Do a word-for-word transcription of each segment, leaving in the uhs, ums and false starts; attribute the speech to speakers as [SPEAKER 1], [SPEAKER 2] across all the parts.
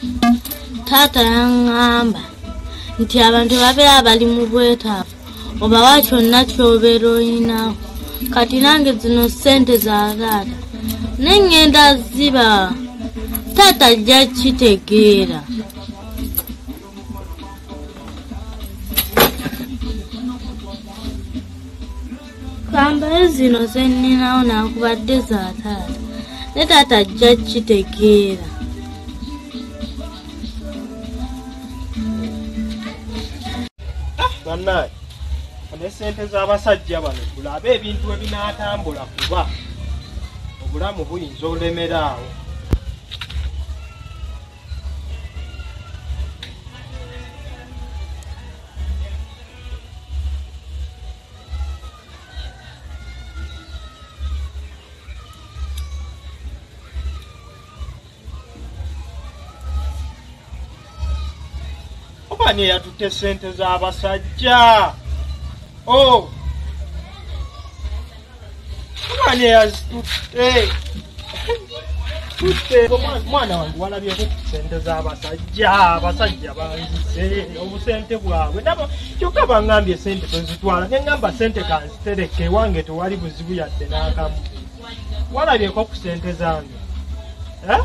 [SPEAKER 1] Taata yaŋŋamba nti abantu babeera bali mu bwetaavu obawa kyonna ky'obeera oyinawo. Kati nange zino ssente za taata neŋŋenda ziba. Taata ajja kitegeera. Kambayo zino ze nninawo nakubadde za taata ne taata ajja kitegeera.
[SPEAKER 2] Bannaye, ne ssente z'abasajja bano tulabe ebintu ebinaatambula kuba obulamu buyinza olemeraawo. Obani yatutte ssente z'abasajja. Oh, obani yazitutte. Tutte mwana wangu walabyeko ku ssente z'abasajja. Abasajja banzise obusente bwabwe. Ndaba kyokka baŋŋambye ssente tozitwala. Ne ŋŋamba ssente kanzitereke ewange tewali buzibu yadde n'akamu. Walabyeko ku ssente zange. Eh?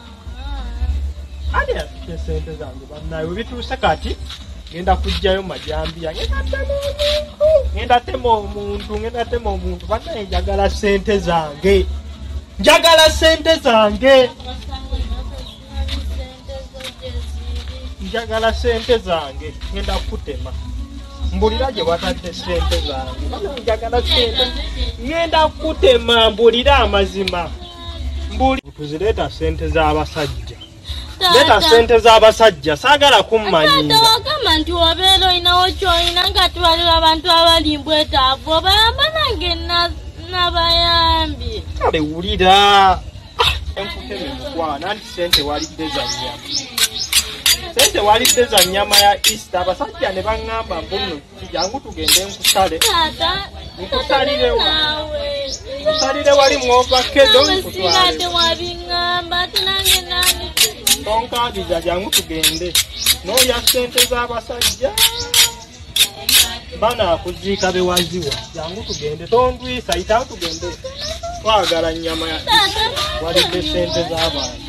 [SPEAKER 2] Ani yatutte ssente zange bannaye we bituuse kati ngenda kujjayo majambiya ngenda tema omuntu ngenda tema omuntu bannaye njagala ssente zange njagala ssente zange njagala ssente zange ngenda kutema mbulira gye watadde ssente zange bannaye njagala ssente ngenda kutema mbulira amazima mbuli tuzireeta ssente z'abasajja. Leta ssente z'abasajja saagala kummanyira.
[SPEAKER 1] Taata wagamba nti wabeera olinawo ky'olina nga tubalira abantu abali mbwetaavu obayamba nange nabayambye.
[SPEAKER 2] Kale wulira enkuteme mukwana nti ssente walidde za nnyama. Ssente walidde za nnyama ya Easter abasajja ne baŋŋamba mbuno jangu tugende nkusale.
[SPEAKER 1] Taata
[SPEAKER 2] nkusalire nawe. Nkusalire wali mw'ovakedo nkutwale.
[SPEAKER 1] Zizadde wabiŋŋamba ate nange nani
[SPEAKER 2] tonkagiza jangu tugende n'olya ssente z'abasajja banaakuziika bewaziwa jangu tugende tondwisa yitawo tugende twagala nnyama ya walidde ssente z'abantu.